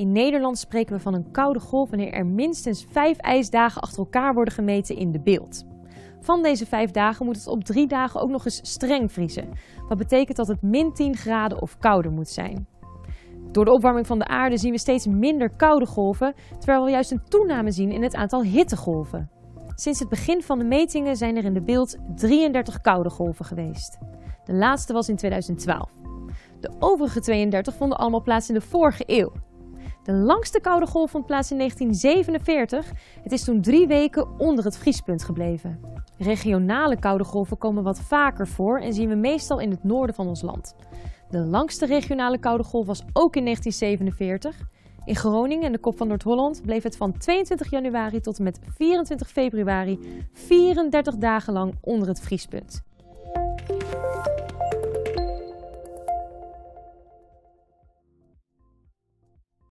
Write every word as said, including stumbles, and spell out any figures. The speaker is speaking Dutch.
In Nederland spreken we van een koude golf wanneer er minstens vijf ijsdagen achter elkaar worden gemeten in de Bilt. Van deze vijf dagen moet het op drie dagen ook nog eens streng vriezen. Wat betekent dat het min tien graden of kouder moet zijn. Door de opwarming van de aarde zien we steeds minder koude golven, terwijl we juist een toename zien in het aantal hittegolven. Sinds het begin van de metingen zijn er in de Bilt drieëndertig koude golven geweest. De laatste was in tweeduizend twaalf. De overige tweeëndertig vonden allemaal plaats in de vorige eeuw. De langste koude golf vond plaats in negentien zevenenveertig. Het is toen drie weken onder het vriespunt gebleven. Regionale koude golven komen wat vaker voor en zien we meestal in het noorden van ons land. De langste regionale koude golf was ook in negentien zevenenveertig. In Groningen en de Kop van Noord-Holland bleef het van tweeëntwintig januari tot en met vierentwintig februari vierendertig dagen lang onder het vriespunt.